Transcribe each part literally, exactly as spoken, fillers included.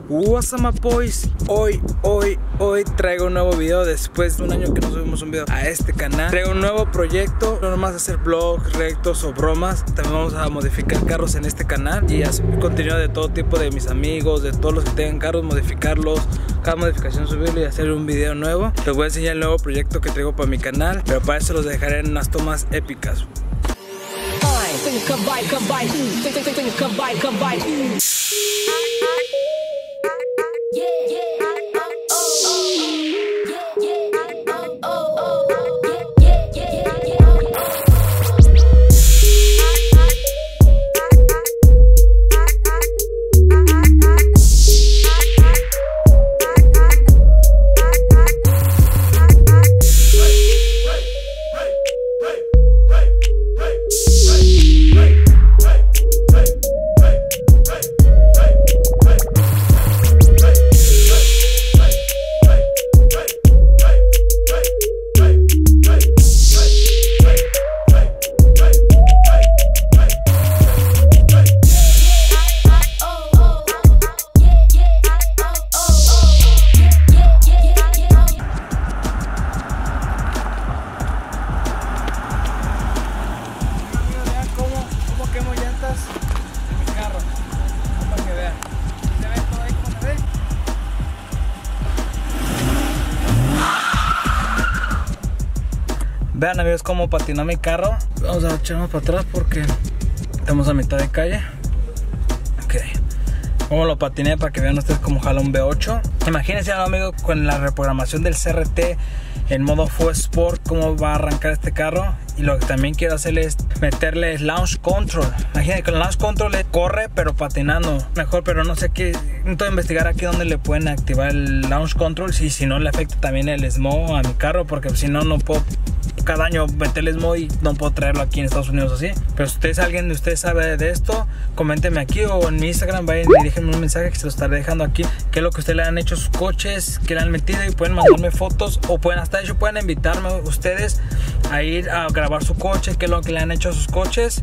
What's up, my boys? Hoy, hoy, hoy traigo un nuevo video después de un año que no subimos un video a este canal. Traigo un nuevo proyecto, no nomás hacer vlogs, rectos o bromas. También vamos a modificar carros en este canal y hacer contenido de todo tipo de mis amigos, de todos los que tengan carros, modificarlos. Cada modificación subirlo y hacer un video nuevo. Les voy a enseñar el nuevo proyecto que traigo para mi canal, pero para eso los dejaré en unas tomas épicas. Vean, amigos, cómo patinó mi carro. Vamos a echarnos para atrás porque estamos a mitad de calle. Ok, cómo lo patiné para que vean ustedes cómo jala un V ocho. Imagínense, amigos, con la reprogramación del C R T en modo Full Sport, cómo va a arrancar este carro. Y lo que también quiero hacer es meterle Launch Control. Imagínense que el Launch Control corre pero patinando mejor, pero no sé qué. Necesito investigar aquí dónde le pueden activar el Launch Control. Y si no le afecta también el S M O a mi carro, porque si no, no puedo cada año meterle S M O y no puedo traerlo aquí en Estados Unidos así. Pero si ustedes, alguien de ustedes sabe de esto, coméntenme aquí o en mi Instagram, vayan y déjenme un mensaje que se lo estaré dejando aquí. Qué es lo que ustedes le han hecho a sus coches, que le han metido, y pueden mandarme fotos o pueden hasta ellos pueden invitarme ustedes a ir a grabar su coche, qué es lo que le han hecho a sus coches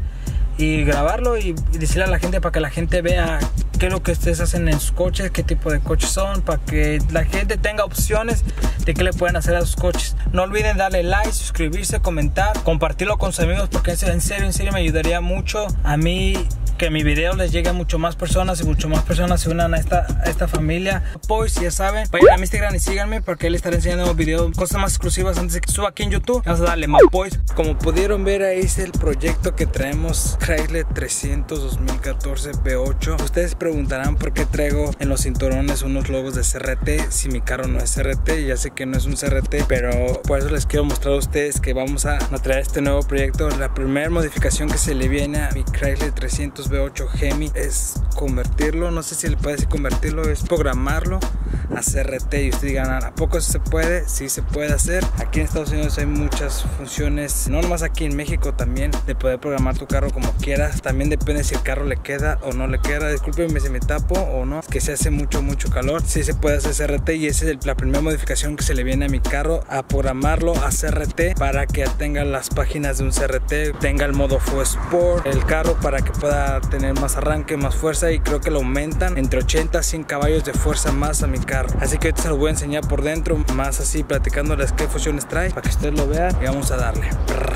y grabarlo y, y decirle a la gente para que la gente vea qué es lo que ustedes hacen en sus coches, qué tipo de coches son, para que la gente tenga opciones de qué le pueden hacer a sus coches. No olviden darle like, suscribirse, comentar, compartirlo con sus amigos, porque en serio, en serio me ayudaría mucho a mí que mi video les llegue a mucho más personas y mucho más personas se unan a esta, a esta familia. Pues ya saben, vayan a mi Instagram y síganme porque les estaré enseñando videos, cosas más exclusivas antes de que suba aquí en YouTube. Vamos a darle más boys. Como pudieron ver, ahí es el proyecto que traemos, Chrysler trescientos dos mil catorce V ocho. Ustedes preguntarán por qué traigo en los cinturones unos logos de C R T si mi carro no es C R T. Ya sé que no es un C R T, pero por eso les quiero mostrar a ustedes que vamos a, a traer este nuevo proyecto. La primera modificación que se le viene a mi Chrysler trescientos V ocho Hemi es convertirlo, no sé si le puede decir convertirlo, es programarlo a C R T. Y ustedes digan, ¿a poco se puede? Sí se puede hacer. Aquí en Estados Unidos hay muchas funciones, no nomás aquí en México también, de poder programar tu carro como quieras. También depende si el carro le queda o no le queda. Discúlpenme si me tapo o no, es que se hace mucho mucho calor. Sí se puede hacer C R T y esa es la primera modificación que se le viene a mi carro, a programarlo a C R T para que tenga las páginas de un C R T, tenga el modo Full Sport el carro para que pueda tener más arranque, más fuerza, y creo que lo aumentan entre ochenta a cien caballos de fuerza más a mi carro. Así que ahorita se lo voy a enseñar por dentro, más así platicándoles qué funciones trae para que ustedes lo vean y vamos a darle.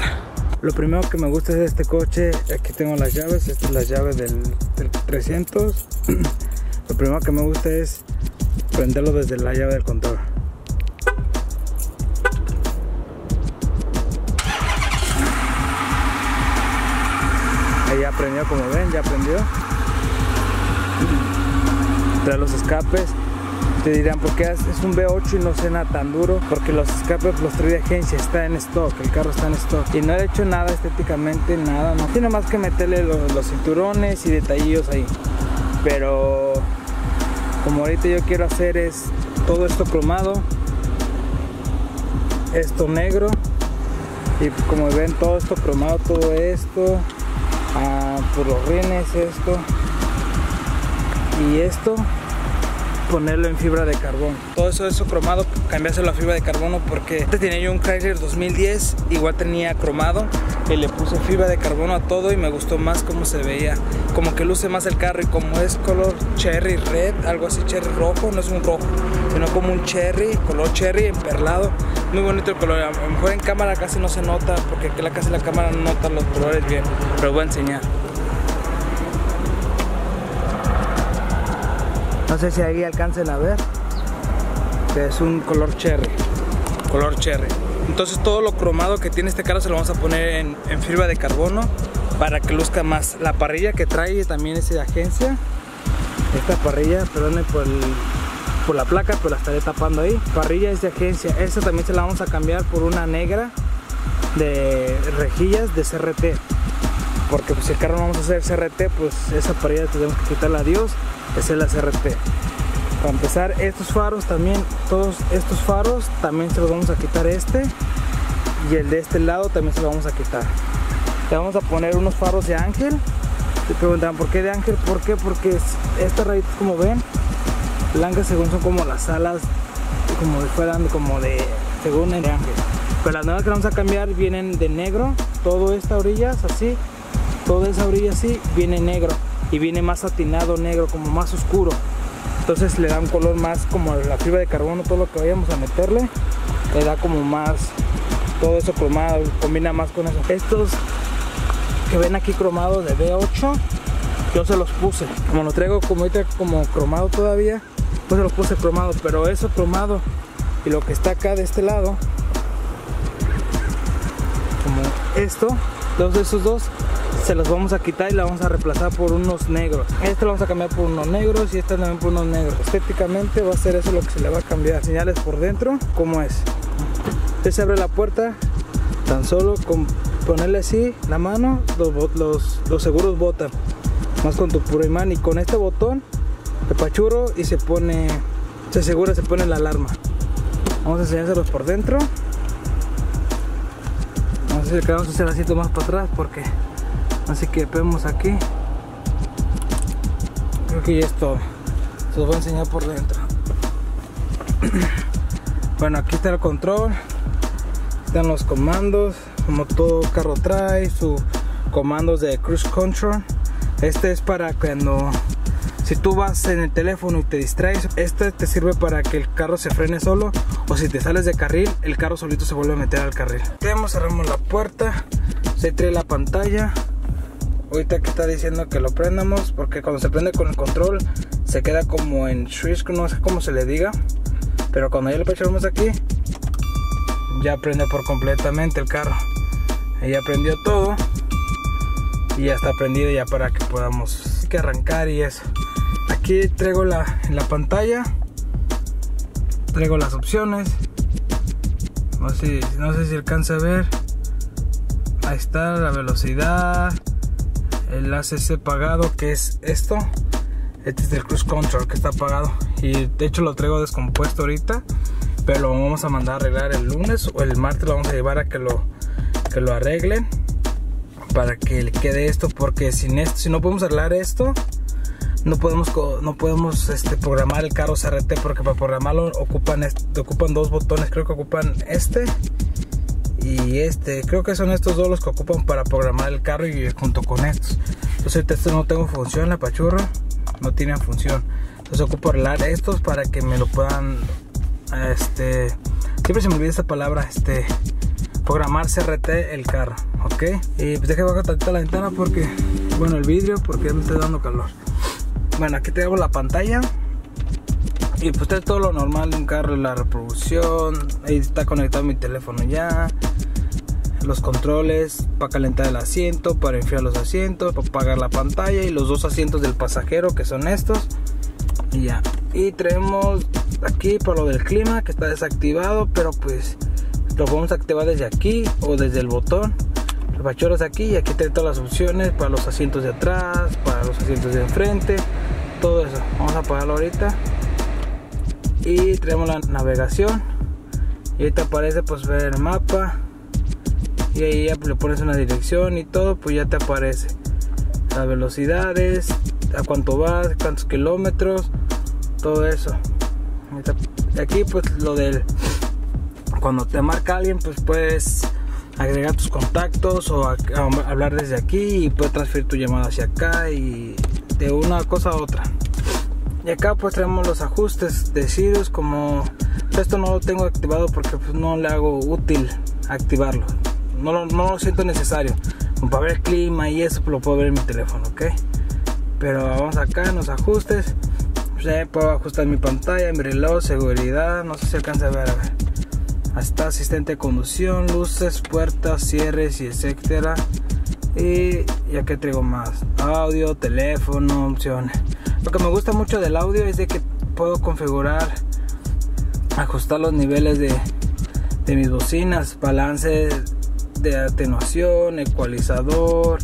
Lo primero que me gusta de este coche, aquí tengo las llaves, esta es la llave del, del trescientos. Lo primero que me gusta es prenderlo desde la llave del control. Ahí ya prendió, como ven, ya prendió. Trae los escapes. Te dirán, ¿por qué es un V ocho y no suena tan duro? Porque los escapes los trae de agencia, está en stock, el carro está en stock. Y no he hecho nada estéticamente, nada, no. Tiene más que meterle los, los cinturones y detallillos ahí. Pero como ahorita yo quiero hacer es todo esto cromado, esto negro, y como ven todo esto cromado, todo esto, ah, por los rines, esto y esto, ponerlo en fibra de carbón. Todo eso, eso cromado, cambiárselo a fibra de carbono, porque antes tenía yo un Chrysler dos mil diez, igual tenía cromado, y le puse fibra de carbono a todo y me gustó más cómo se veía, como que luce más el carro. Y como es color cherry red, algo así, cherry rojo, no es un rojo, sino como un cherry, color cherry emperlado, muy bonito el color. A lo mejor en cámara casi no se nota, porque aquí la casi la cámara no nota los colores bien, pero voy a enseñar. No sé si ahí alcancen a ver que es un color cherry, color cherry. Entonces todo lo cromado que tiene este carro se lo vamos a poner en, en fibra de carbono para que luzca más. La parrilla que trae también es de agencia. Esta parrilla, perdón por, el, por la placa, pero la estaré tapando ahí. Parrilla es de agencia. Esta también se la vamos a cambiar por una negra de rejillas de C R T. Porque pues, si el carro no vamos a hacer C R T, pues esa parrilla tenemos que quitarla. Adiós, esa es la C R T. Para empezar, estos faros también, todos estos faros también se los vamos a quitar, este y el de este lado también se los vamos a quitar. Le vamos a poner unos faros de ángel. Se preguntan por qué de ángel, ¿por qué? Porque estas rayitas, como ven, blancas según son como las alas, como si fueran como de, según el ángel. Pero las nuevas que vamos a cambiar vienen de negro, toda esta orilla es así, toda esa orilla así, viene negro y viene más satinado negro, como más oscuro. Entonces le da un color más como la fibra de carbono, todo lo que vayamos a meterle le da como más, todo eso cromado, combina más con eso. Estos que ven aquí cromados de B ocho, yo se los puse, como lo traigo como ahorita como cromado todavía, pues se los puse cromado, pero eso cromado y lo que está acá de este lado, como esto, todos esos dos se los vamos a quitar y la vamos a reemplazar por unos negros. Este lo vamos a cambiar por unos negros y este también por unos negros. Estéticamente va a ser eso lo que se le va a cambiar. Señales por dentro, ¿cómo es? Usted se abre la puerta, tan solo con ponerle así la mano, los, los, los seguros botan. Más con tu puro imán y con este botón de pachurro y se pone, se asegura, se pone la alarma. Vamos a enseñárselos por dentro. Vamos a hacer, vamos a hacer así más para atrás porque así que vemos aquí. Creo que ya es todo. Se los voy a enseñar por dentro. Bueno, aquí está el control. Están los comandos. Como todo carro trae sus comandos de cruise control. Este es para cuando, si tú vas en el teléfono y te distraes, este te sirve para que el carro se frene solo. O si te sales de carril, el carro solito se vuelve a meter al carril. Tenemos, cerramos la puerta. Se trae la pantalla. Ahorita que está diciendo que lo prendamos, porque cuando se prende con el control se queda como en switch, no sé cómo se le diga, pero cuando ya lo pachamos aquí ya prende por completamente el carro. Ahí ya prendió todo y ya está prendido ya para que podamos que arrancar y eso. Aquí traigo la, en la pantalla traigo las opciones, no sé, no sé si alcanza a ver. Ahí está la velocidad, el A C C apagado, que es esto. Este es el cruise control que está apagado y de hecho lo traigo descompuesto ahorita, pero lo vamos a mandar a arreglar el lunes o el martes. Lo vamos a llevar a que lo que lo arreglen para que le quede esto, porque sin esto, si no podemos arreglar esto, no podemos no podemos este, programar el carro C R T, porque para programarlo ocupan este, ocupan dos botones. Creo que ocupan este y este, creo que son estos dos los que ocupan para programar el carro, y junto con estos. Entonces este no tengo función, la pachurra no tiene función, entonces ocupo arreglar estos para que me lo puedan, este, siempre se me olvida esta palabra, este, programar C R T el carro, ok. Y pues déjame bajar tantito la ventana porque, bueno, el vidrio, porque ya me está dando calor. Bueno, aquí tengo la pantalla y pues está todo lo normal de un carro, la reproducción, ahí está conectado mi teléfono ya, los controles para calentar el asiento, para enfriar los asientos, para apagar la pantalla, y los dos asientos del pasajero que son estos, y ya. Y traemos aquí para lo del clima que está desactivado, pero pues lo podemos activar desde aquí o desde el botón. Los bachorros aquí, y aquí trae todas las opciones para los asientos de atrás, para los asientos de enfrente, todo eso. Vamos a apagarlo ahorita. Y traemos la navegación y ahí te aparece pues ver el mapa, y ahí ya le pones una dirección y todo, pues ya te aparece las velocidades, a cuánto vas, cuántos kilómetros, todo eso. Aquí pues lo del, cuando te marca alguien, pues puedes agregar tus contactos o a, a hablar desde aquí, y puedes transferir tu llamada hacia acá y de una cosa a otra. Y acá pues tenemos los ajustes de Sirius. Como esto no lo tengo activado porque pues no le hago útil activarlo, no lo, no lo siento necesario. Como para ver el clima y eso pues lo puedo ver en mi teléfono, ok. Pero vamos acá en los ajustes, pues ya puedo ajustar mi pantalla, mi reloj, seguridad, no sé si alcanza a ver, a ver. Hasta asistente de conducción, luces, puertas, cierres y etcétera. Y ya que traigo más, audio, teléfono, opciones. Lo que me gusta mucho del audio es de que puedo configurar, ajustar los niveles de, de mis bocinas, balance de atenuación, ecualizador,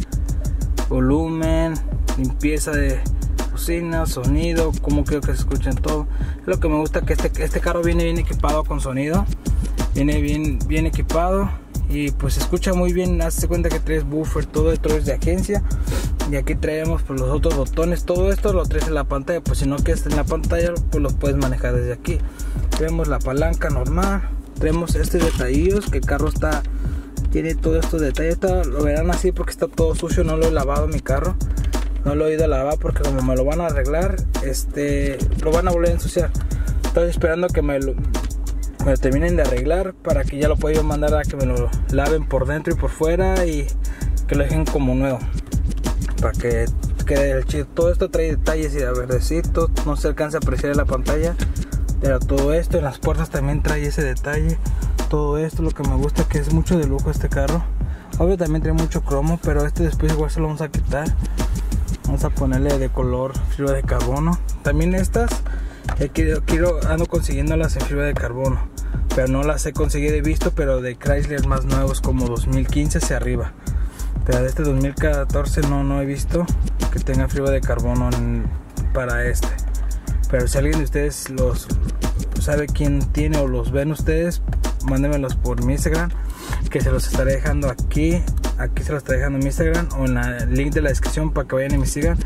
volumen, limpieza de bocinas, sonido, como quiero que se escuchen todo. Es lo que me gusta, que este, este carro viene bien equipado con sonido, viene bien, bien equipado y pues se escucha muy bien. Hazte cuenta que traes buffer, todo esto es de agencia. Y aquí traemos pues los otros botones, todo esto lo traes en la pantalla, pues si no quieres en la pantalla pues los puedes manejar desde aquí. Tenemos la palanca normal, tenemos estos detallillos que el carro está, tiene todos estos detalles. Está, lo verán así porque está todo sucio, no lo he lavado mi carro, no lo he ido a lavar porque como me lo van a arreglar, este, lo van a volver a ensuciar. Estoy esperando que me lo, me lo terminen de arreglar para que ya lo pueda yo mandar a que me lo laven por dentro y por fuera y que lo dejen como nuevo, para que quede el chido. Todo esto trae detalles y de verdecitos, no se alcanza a apreciar en la pantalla, pero todo esto en las puertas también trae ese detalle. Todo esto lo que me gusta, que es mucho de lujo este carro. Obvio también trae mucho cromo, pero este después igual se lo vamos a quitar. Vamos a ponerle de color fibra de carbono. También estas eh, quiero, quiero ando consiguiéndolas en fibra de carbono, pero no las he conseguido, he visto, pero de Chrysler más nuevos como dos mil quince hacia arriba. Pero de este dos mil catorce no, no he visto que tenga fibra de carbono en, para este. Pero si alguien de ustedes los sabe quién tiene o los ven ustedes, mándenmelos por mi Instagram, que se los estaré dejando aquí. Aquí se los estaré dejando en mi Instagram o en el link de la descripción para que vayan y me sigan.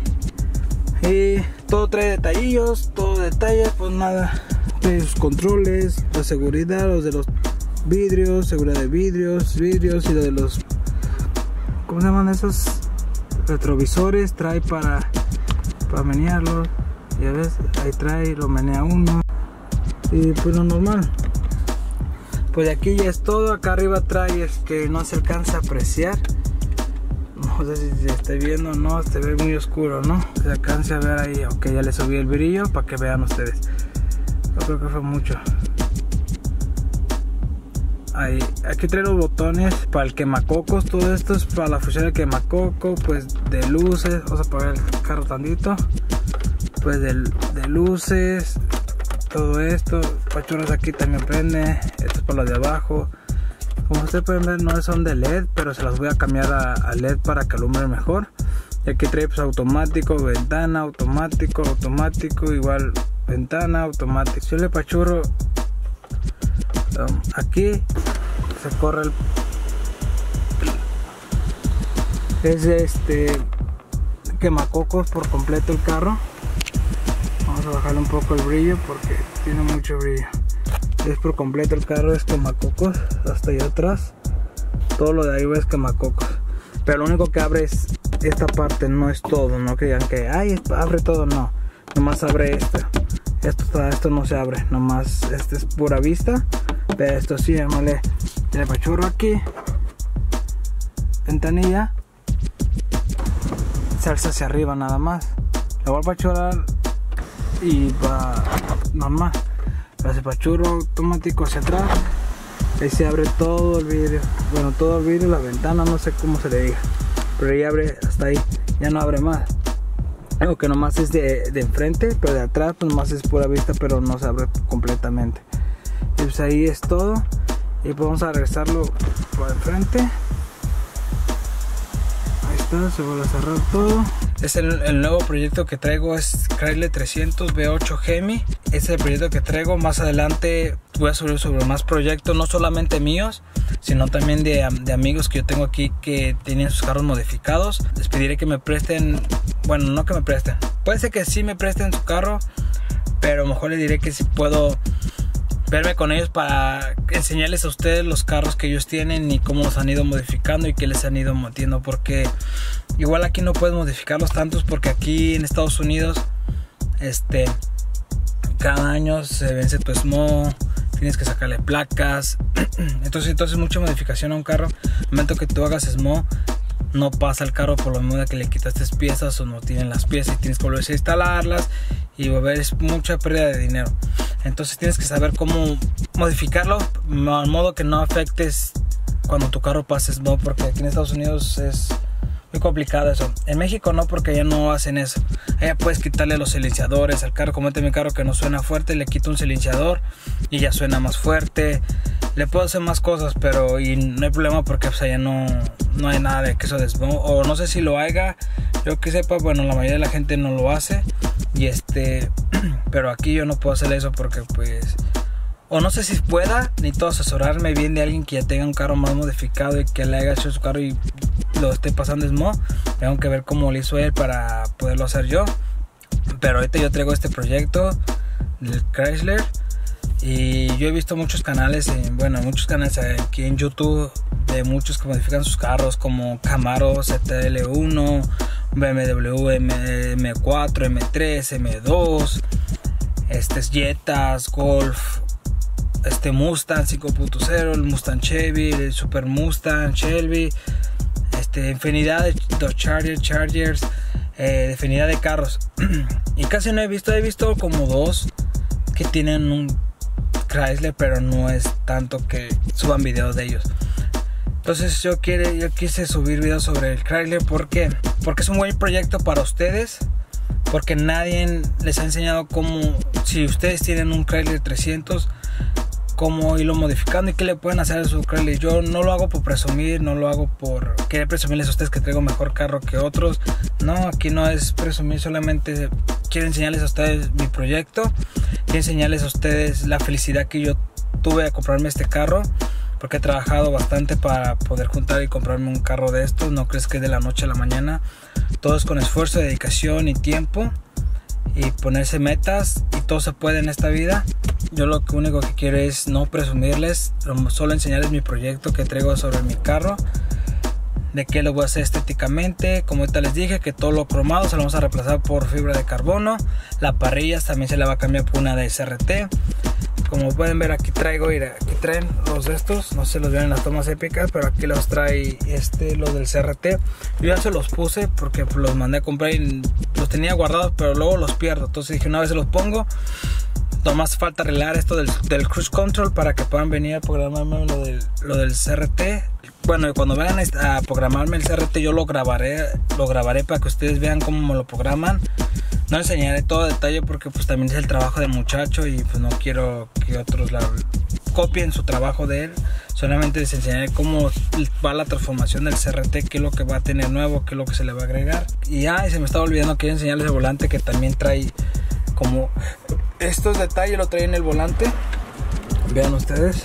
Y todo trae detallillos, todo detalle, pues nada. Trae sus controles, la seguridad, los de los vidrios, seguridad de vidrios, vidrios y lo de los, ¿cómo se llaman esos? Retrovisores. Trae para, para menearlos. Ya ves, ahí trae, lo menea uno. Y pues lo normal. Pues de aquí ya es todo. Acá arriba trae, es que no se alcanza a apreciar. No sé si se esté viendo o no, se ve muy oscuro, ¿no? Se alcanza a ver ahí. Ok, ya le subí el brillo para que vean ustedes. Yo creo que fue mucho. Ahí, aquí trae los botones para el quemacocos. Todo esto es para la función de quemacoco, pues de luces. Vamos a apagar el carro tantito. Pues de, de luces, todo esto. Pachuras aquí también prende. Esto es para los de abajo. Como ustedes pueden ver, no son de L E D, pero se las voy a cambiar a, a L E D para que alumbre mejor. Y aquí trae pues automático, ventana, automático, automático, igual ventana, automático. Yo le pachurro um, aquí, se corre el, es este quemacocos por completo el carro. Vamos a bajarle un poco el brillo porque tiene mucho brillo. Es por completo el carro, es quemacocos hasta allá atrás. Todo lo de arriba es quemacocos, pero lo único que abre es esta parte, no es todo. No que digan que ay, abre todo, no, nomás abre esto. Esto, esto no se abre, nomás este es pura vista. Pero esto sí, le, le pachurro aquí, ventanilla, se alza hacia arriba nada más. Le voy a pachurrar y va normal. Hace pachurro automático hacia atrás. Ahí se abre todo el vidrio. Bueno, todo el vidrio, la ventana, no sé cómo se le diga, pero ahí abre hasta ahí, ya no abre más. Algo que nomás es de, de enfrente, pero de atrás pues nomás es pura vista, pero no se abre completamente. Y pues ahí es todo. Y pues vamos a regresarlo por enfrente. Ahí está, se vuelve a cerrar todo. Es el, el nuevo proyecto que traigo, es Chrysler trescientos V ocho Hemi. Este es el proyecto que traigo. Más adelante voy a subir sobre más proyectos, no solamente míos, sino también de, de amigos que yo tengo aquí que tienen sus carros modificados. Les pediré que me presten, bueno, no que me presten, puede ser que sí me presten su carro, pero mejor les diré que si puedo verme con ellos para enseñarles a ustedes los carros que ellos tienen y cómo los han ido modificando y qué les han ido metiendo, porque igual aquí no puedes modificarlos tantos, porque aquí en Estados Unidos este cada año se vence tu S M O, tienes que sacarle placas. entonces entonces mucha modificación a un carro. Al momento que tú hagas S M O, no pasa el carro por lo mismo de que le quitaste piezas o no tienen las piezas y tienes que volver a instalarlas y volver, es mucha pérdida de dinero. Entonces tienes que saber cómo modificarlo al modo que no afectes cuando tu carro pase S M O, porque aquí en Estados Unidos es muy complicado eso. En México no, porque allá no hacen eso. Allá puedes quitarle los silenciadores al carro. Como este mi carro que no suena fuerte, le quito un silenciador y ya suena más fuerte. Le puedo hacer más cosas, pero y no hay problema, porque pues allá no, no hay nada de que eso de S M O. O no sé si lo haga, yo que sepa, bueno, la mayoría de la gente no lo hace. Y este, pero aquí yo no puedo hacer eso porque pues, o no sé si pueda, necesito asesorarme bien de alguien que ya tenga un carro más modificado y que le haya hecho su carro y lo esté pasando S M O. Tengo que ver cómo lo hizo él para poderlo hacer yo. Pero ahorita yo traigo este proyecto del Chrysler y yo he visto muchos canales, en, bueno, muchos canales aquí en YouTube de muchos que modifican sus carros, como Camaro Z L uno, B M W M cuatro, M tres, M dos, este, Jetas, Golf, este Mustang cinco punto cero, el Mustang Chevy, el Super Mustang Shelby, este, infinidad de Dodge Charger, Chargers, eh, infinidad de carros. Y casi no he visto, he visto como dos que tienen un Chrysler, pero no es tanto que suban videos de ellos. Entonces yo, quiere, yo quise subir videos sobre el Chrysler. ¿Por qué? Porque es un buen proyecto para ustedes, porque nadie les ha enseñado cómo, si ustedes tienen un Chrysler trescientos, cómo irlo modificando y qué le pueden hacer a su Chrysler. Yo no lo hago por presumir, no lo hago por querer presumirles a ustedes que traigo mejor carro que otros. No, aquí no es presumir, solamente quiero enseñarles a ustedes mi proyecto, quiero enseñarles a ustedes la felicidad que yo tuve a comprarme este carro, porque he trabajado bastante para poder juntar y comprarme un carro de estos. No crees que es de la noche a la mañana, todo es con esfuerzo, dedicación y tiempo y ponerse metas, y todo se puede en esta vida. Yo lo único que quiero es no presumirles, solo enseñarles mi proyecto que traigo sobre mi carro, de qué lo voy a hacer estéticamente. Como ahorita les dije, que todo lo cromado se lo vamos a reemplazar por fibra de carbono. La parrilla también se la va a cambiar por una de S R T. Como pueden ver, aquí traigo, mira, aquí traen los de estos, no se los ven en las tomas épicas, pero aquí los trae este, los del C R T. Yo ya se los puse porque los mandé a comprar y los tenía guardados, pero luego los pierdo. Entonces dije, una vez se los pongo, nomás falta arreglar esto del, del cruise control para que puedan venir a programarme lo del, lo del C R T. Bueno, cuando vengan a programarme el C R T, yo lo grabaré, lo grabaré para que ustedes vean cómo me lo programan. No enseñaré todo detalle porque pues también es el trabajo del muchacho y pues no quiero que otros la copien su trabajo de él. Solamente les enseñaré cómo va la transformación del C R T, qué es lo que va a tener nuevo, qué es lo que se le va a agregar. Y ah, se me estaba olvidando, quiero enseñarles el volante, que también trae como estos detalles, lo trae en el volante. Vean ustedes,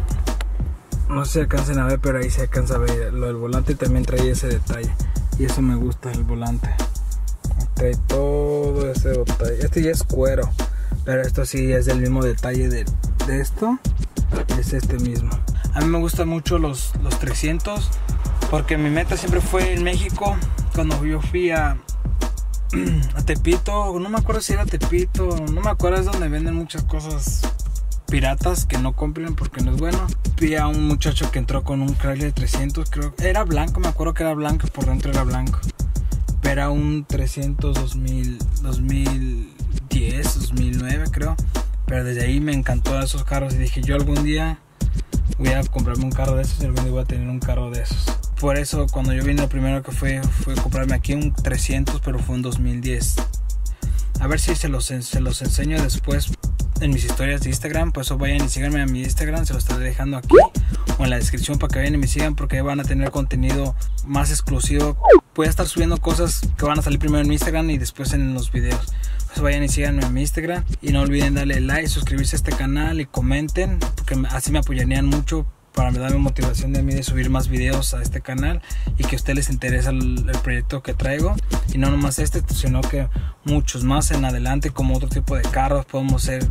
no sé si alcancen a ver, pero ahí se alcanza a ver lo del volante, también trae ese detalle y eso me gusta el volante. Trae todo ese detalle. Este ya es cuero, pero esto sí es del mismo detalle de, de esto. Es este mismo. A mí me gustan mucho los, los trescientos, porque mi meta siempre fue en México. Cuando yo fui a, a Tepito, no me acuerdo si era Tepito, no me acuerdo, es donde venden muchas cosas piratas que no compren porque no es bueno. Vi a un muchacho que entró con un Chrysler trescientos, creo era blanco, me acuerdo que era blanco, por dentro era blanco. Era un trescientos dos mil, dos mil diez, dos mil nueve creo. Pero desde ahí me encantó esos carros y dije, yo algún día voy a comprarme un carro de esos y algún día voy a tener un carro de esos. Por eso cuando yo vine, lo primero que fue fue comprarme aquí un trescientos, pero fue un dos mil diez. A ver si se los, se los enseño después en mis historias de Instagram. Por eso vayan y síganme a mi Instagram, se los estaré dejando aquí o en la descripción para que vayan y me sigan, porque van a tener contenido más exclusivo. Voy a estar subiendo cosas que van a salir primero en mi Instagram y después en los videos. Pues vayan y síganme en mi Instagram y no olviden darle like, suscribirse a este canal y comenten, porque así me apoyarían mucho para darme motivación de mí de subir más videos a este canal y que a ustedes les interese el, el proyecto que traigo, y no nomás este, sino que muchos más en adelante, como otro tipo de carros. Podemos hacer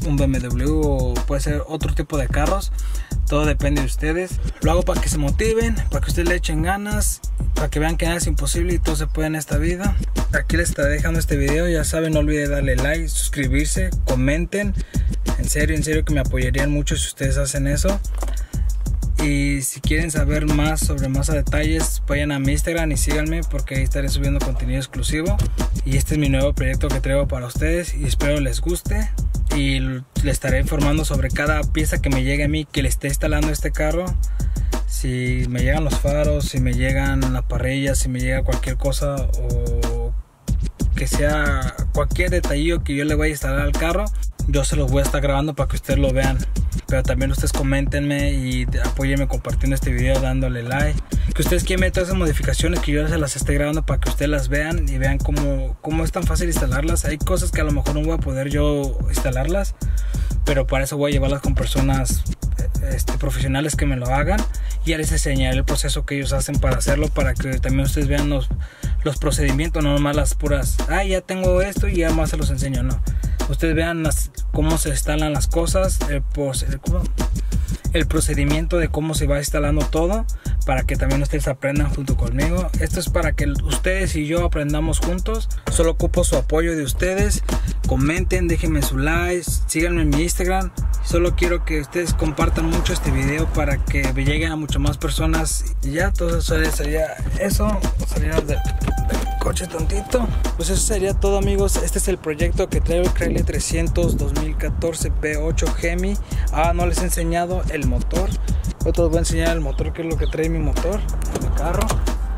un B M W o puede ser otro tipo de carros. Todo depende de ustedes. Lo hago para que se motiven, para que ustedes le echen ganas, para que vean que nada es imposible y todo se puede en esta vida. Aquí les estaré dejando este video. Ya saben, no olviden darle like, suscribirse, comenten. En serio, en serio que me apoyarían mucho si ustedes hacen eso. Y si quieren saber más sobre más a detalles, vayan a mi Instagram y síganme, porque ahí estaré subiendo contenido exclusivo. Y este es mi nuevo proyecto que traigo para ustedes y espero les guste. Y les estaré informando sobre cada pieza que me llegue a mí, que le esté instalando este carro. Si me llegan los faros, si me llegan la parrilla, si me llega cualquier cosa o que sea cualquier detallillo que yo le voy a instalar al carro, yo se los voy a estar grabando para que ustedes lo vean. Pero también ustedes coméntenme y apóyenme compartiendo este video, dándole like. Que ustedes quieren ver todas esas modificaciones que yo se las esté grabando para que ustedes las vean y vean cómo, cómo es tan fácil instalarlas. Hay cosas que a lo mejor no voy a poder yo instalarlas, pero para eso voy a llevarlas con personas este, profesionales que me lo hagan. Y ya les enseñaré el proceso que ellos hacen para hacerlo, para que también ustedes vean los, los procedimientos, no nomás las puras, ah, ya tengo esto y ya más se los enseño, no. Ustedes vean las, cómo se instalan las cosas, el, el, el procedimiento de cómo se va instalando todo, para que también ustedes aprendan junto conmigo. Esto es para que ustedes y yo aprendamos juntos. Solo ocupo su apoyo de ustedes. Comenten, déjenme su like, síganme en mi Instagram. Solo quiero que ustedes compartan mucho este video para que me lleguen a muchas más personas. Y ya, todo eso sería eso. Salir del coche tontito. Pues eso sería todo, amigos. Este es el proyecto que traigo, el Chrysler trescientos dos mil catorce V ocho Hemi. Ah, no les he enseñado el motor. Otros les voy a enseñar el motor, que es lo que trae mi motor, mi carro.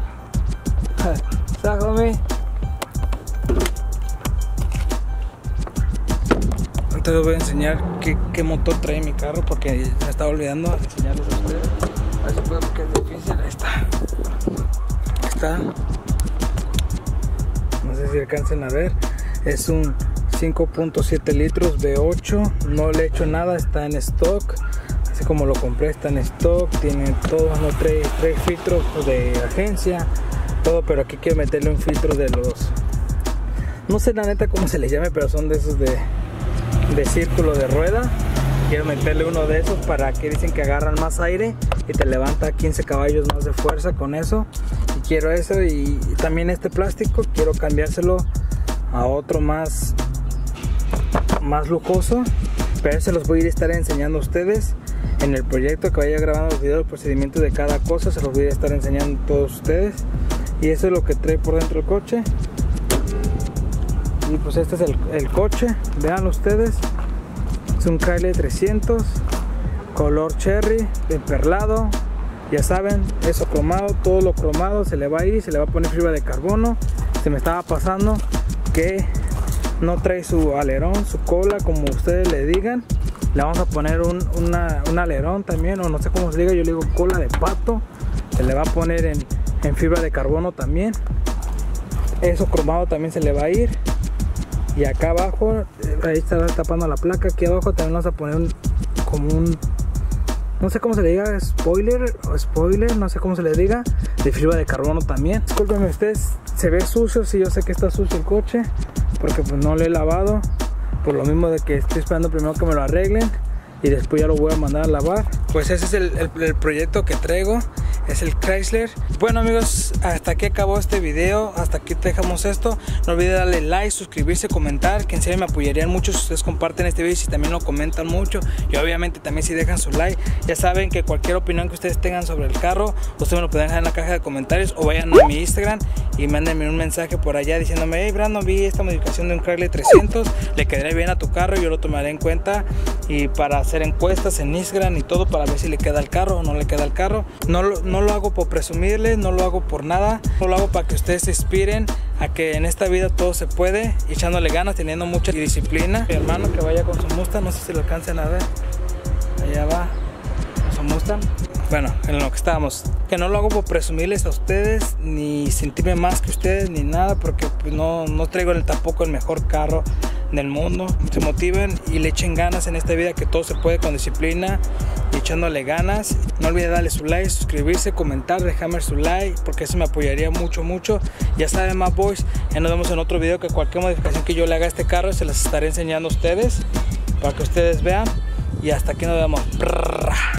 Sájame. Antes les voy a enseñar qué, qué motor trae mi carro, porque me estaba olvidando de enseñarles a ustedes. A ver si puedo, porque es difícil. Ahí está. Ahí está. No sé si alcancen a ver. Es un cinco punto siete litros V ocho. No le he hecho nada, está en stock. Así como lo compré, está en stock. Tiene todo, no trae, trae filtros de agencia, todo, pero aquí quiero meterle un filtro de los, no sé la neta cómo se les llame, pero son de esos de, de círculo de rueda. Quiero meterle uno de esos para que dicen que agarran más aire y te levanta quince caballos más de fuerza con eso. Y quiero eso, y, y también este plástico quiero cambiárselo a otro más, más lujoso, pero se los voy a ir a estar enseñando a ustedes en el proyecto que vaya grabando los videos, el procedimiento de cada cosa, se los voy a estar enseñando a todos ustedes. Y eso es lo que trae por dentro el coche. Y pues este es el, el coche, vean ustedes. Es un Chrysler trescientos, color cherry, emperlado. Ya saben, eso cromado, todo lo cromado se le va a ir, se le va a poner fibra de carbono. Se me estaba pasando que no trae su alerón, su cola, como ustedes le digan. Le vamos a poner un, una, un alerón también, o no sé cómo se diga, yo le digo cola de pato. Se le va a poner en, en fibra de carbono también. Eso cromado también se le va a ir. Y acá abajo, ahí está tapando la placa. Aquí abajo también vamos a poner un, como un, no sé cómo se le diga, spoiler o spoiler, no sé cómo se le diga, de fibra de carbono también. Discúlpenme ustedes, se ve sucio, sí, yo sé que está sucio el coche, porque pues no lo he lavado. Por lo mismo de que estoy esperando primero que me lo arreglen y después ya lo voy a mandar a lavar. Pues ese es el, el, el proyecto que traigo, es el Chrysler. Bueno, amigos, hasta aquí acabó este video, hasta aquí dejamos esto. No olviden darle like, suscribirse, comentar, que en serio me apoyarían mucho si ustedes comparten este video y si también lo comentan mucho. Y obviamente también si dejan su like. Ya saben que cualquier opinión que ustedes tengan sobre el carro, ustedes me lo pueden dejar en la caja de comentarios, o vayan a mi Instagram y mándenme un mensaje por allá diciéndome: hey Brandon, vi esta modificación de un Chrysler trescientos, le quedaría bien a tu carro, yo lo tomaré en cuenta. Y para hacer encuestas en Instagram y todo, para ver si le queda el carro o no le queda el carro. No lo, no lo hago por presumirles, no lo hago por nada, no lo hago para que ustedes se inspiren a que en esta vida todo se puede, echándole ganas, teniendo mucha disciplina. Mi hermano que vaya con su Mustang, no sé si lo alcancen a ver, allá va con su Mustang. Bueno, en lo que estábamos, que no lo hago por presumirles a ustedes, ni sentirme más que ustedes, ni nada, porque pues no, no traigo el, tampoco el mejor carro del mundo. Se motiven y le echen ganas en esta vida, que todo se puede con disciplina y echándole ganas. No olviden darle su like, suscribirse, comentar, dejarme su like, porque eso me apoyaría mucho, mucho. Ya saben, más boys, ya nos vemos en otro video, que cualquier modificación que yo le haga a este carro se las estaré enseñando a ustedes. para que ustedes vean. Y hasta aquí nos vemos.